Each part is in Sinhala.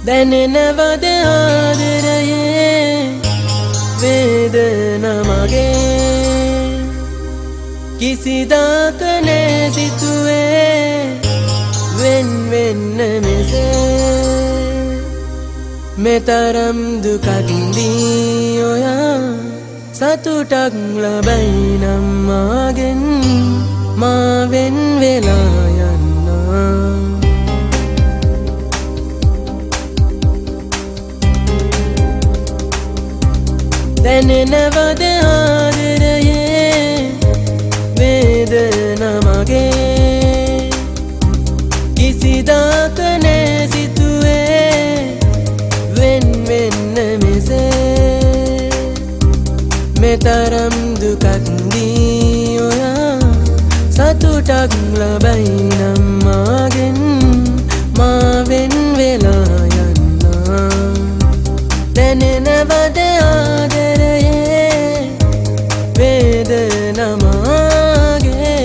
දැනෙනවද ආදරයේ වේදනා මගේ කිසිදාක නෑ සිතුවේ වෙන් වෙන්න මෙසේ මෙතරම් දුකක් දී ඔයා සතුටක් ලබයි නම් මාගෙන් මා වෙන් වෙලා යන්නා දැනෙනවද ආදරයේ වේදනා මගේ කිසිදාක නෑ සිතුවේ වෙන් වෙන්න මෙසේ මෙතරම් දුකක් දී ඔයා සතුටක් ලබයි නම් මාගෙන් මා වෙන් වෙලා යන්නා දැනෙනවද ආදරයේ වේදනා මගේ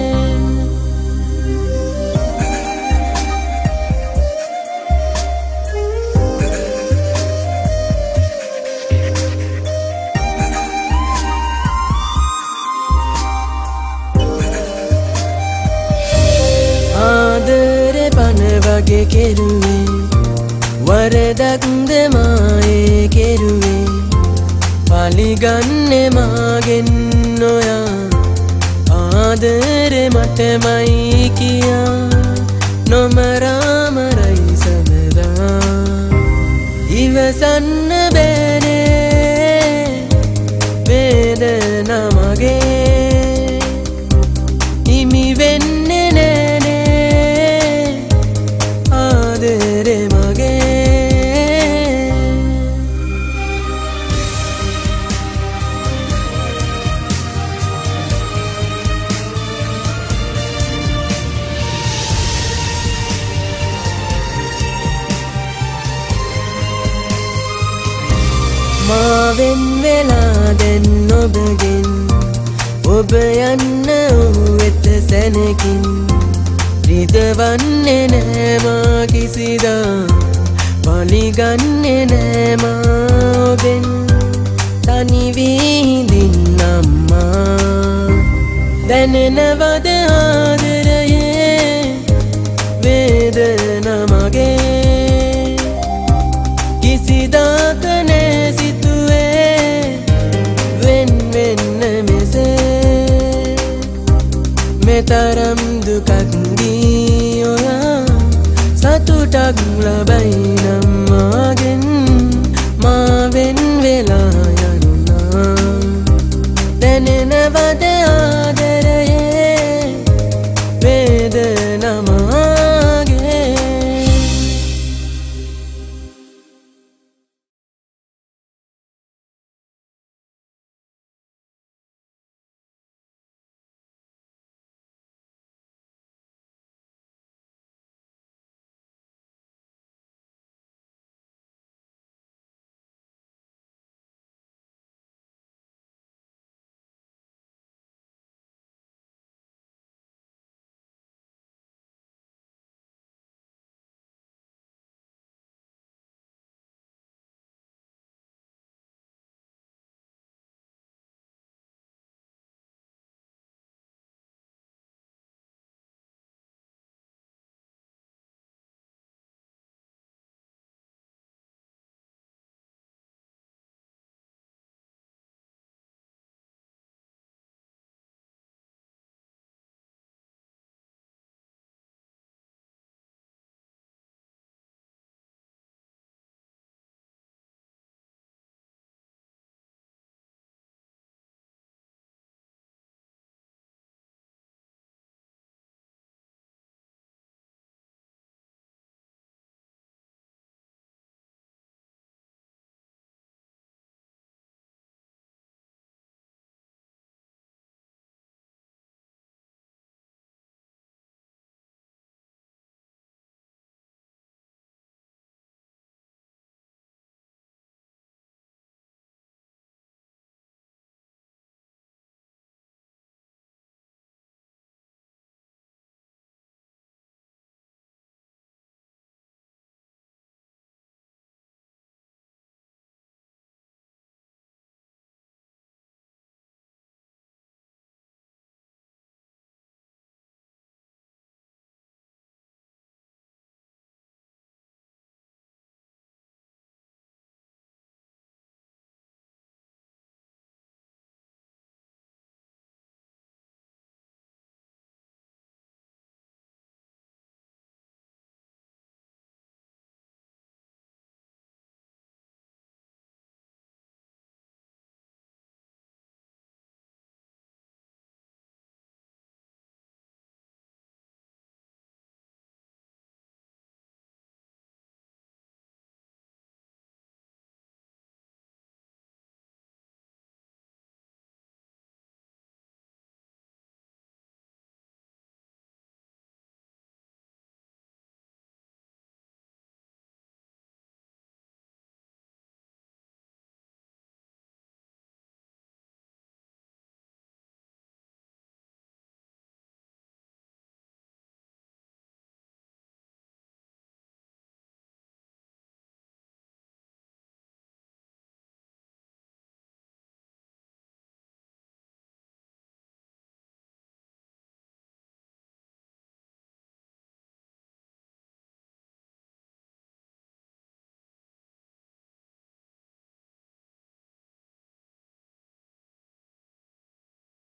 ආදරේ පන වගේ කෙරුවේ වරදක්ද මායේ කෙරුවේ පලිගන්නේ මාගෙන් ඔයා ආදරේ මටමයි කියා නොමරාමරයි සමදා ඉවසන්න බැනේ වේදනා මගේ හිමි වෙන්නේ නෑනේ ආදරේ මගේ මාවෙන් වෙලා දැන් ඔබගෙන් ඔබ යන්න වෙත සැනකින් රිදවන්නේ නෑ මා කිසිදා පලිගන්නේ නෑ මා ඔබෙන් තනි වී හිඳින්න අම්මා දැනෙනවද ආදරයේ වේදනා මගේ කිසිදාක නෑ සිතුවේ වෙන් වෙන්න මෙසේ මෙතරම් දුකක් දී ඔයා සතුටක් ලබයි නම් මාගෙන් මා වෙන් වෙලා